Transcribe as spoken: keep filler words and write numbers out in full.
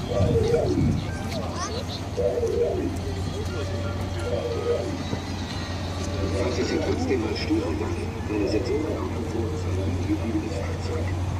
Falls Sie Sie trotzdem mal stören wollen, meine Sitzung war noch ein gebliebenes Fahrzeug.